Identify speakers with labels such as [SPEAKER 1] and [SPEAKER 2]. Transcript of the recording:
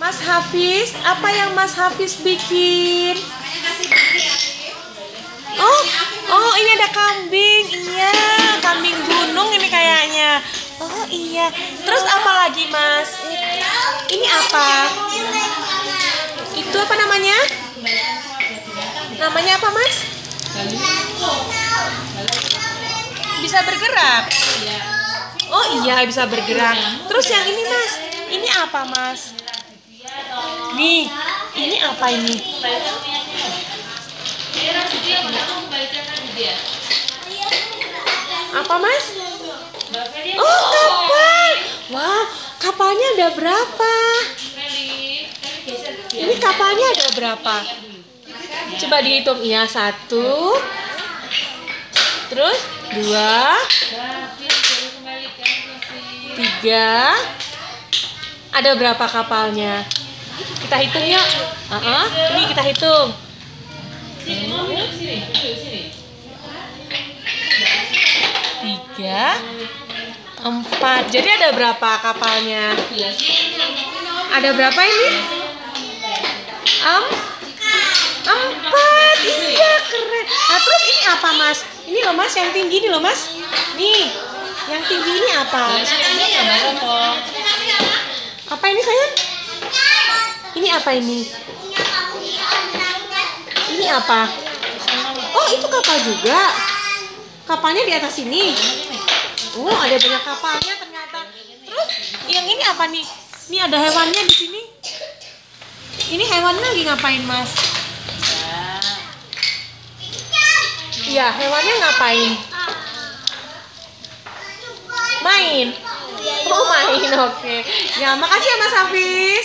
[SPEAKER 1] Mas Hafiz, apa yang Mas Hafiz bikin? Oh, ini ada kambing. Iya, kambing gunung ini kayaknya. Oh iya. Terus apa lagi, Mas? Ini apa? Itu apa namanya? Namanya apa, Mas? Bisa bergerak. Oh iya, bisa bergerak. Terus yang ini, Mas? Ini apa, Mas? Nih, ini apa ini? Apa, Mas? Oh, kapal. Wah, kapalnya ada berapa? Ini kapalnya ada berapa? Coba dihitung. Iya, 1. Terus 2, 3. Ada berapa kapalnya? Kita hitung yuk. Ini kita hitung. 3, 4. Jadi ada berapa kapalnya? Ada berapa ini? 4. Iya, keren. Nah, terus ini apa, Mas? Ini loh, Mas, yang tinggi ini loh, Mas. Nih, yang tinggi ini apa? Apa ini, sayang? Ini apa ini? Ini apa? Oh, itu kapal juga. Kapalnya di atas sini. Oh, ada banyak kapalnya ternyata. Terus yang ini apa nih? Ini ada hewannya di sini. Ini hewannya lagi ngapain, Mas? Iya, hewannya ngapain? Main. Oh, main. Oke. Ya, makasih ya, Mas Hafiz.